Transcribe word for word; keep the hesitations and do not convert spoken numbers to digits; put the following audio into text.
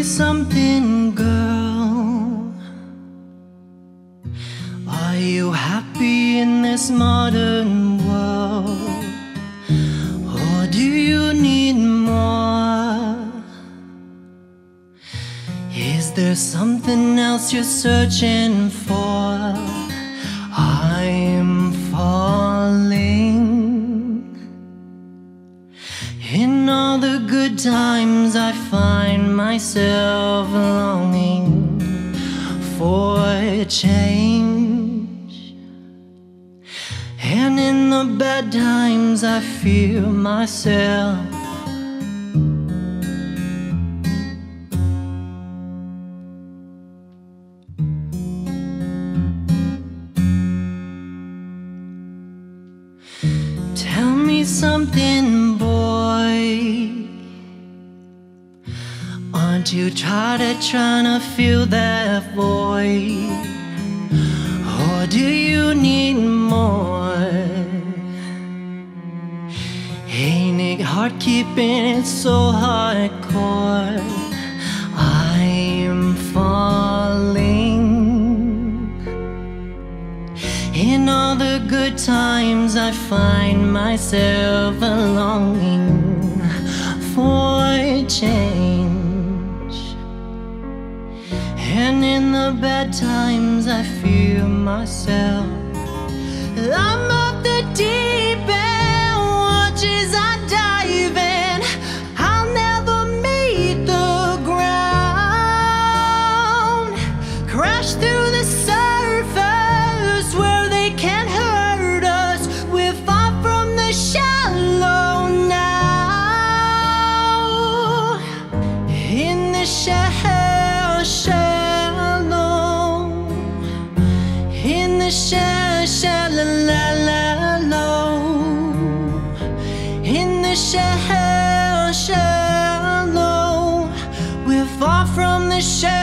something, girl. Are you happy in this modern world? Or do you need more? Is there something else you're searching for? I'm falling. In all the good times I find myself longing for change, and in the bad times I fear myself. Tell me something, boy. Aren't you tired of trying to fill that void? Or do you need more? Ain't it hard keeping it so hardcore? I'm falling. In all the good times I find myself longing for change, and in the bad times I feel myself. I'm up the deep end, watches I dive in. I'll never meet the ground. Crash through the surface where they can't hurt us. We're far from the shallow now. In the shell, shallow. In the shell, shallow. In the shell, shallow. We're far from the shell.